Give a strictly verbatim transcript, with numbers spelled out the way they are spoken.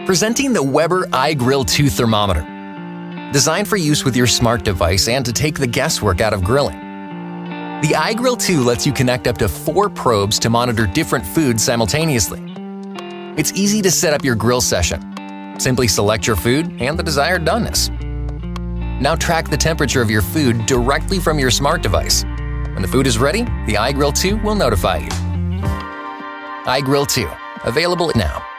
Presenting the Weber iGrill two thermometer. Designed for use with your smart device and to take the guesswork out of grilling. The iGrill two lets you connect up to four probes to monitor different foods simultaneously. It's easy to set up your grill session. Simply select your food and the desired doneness. Now track the temperature of your food directly from your smart device. When the food is ready, the iGrill two will notify you. iGrill two, available now.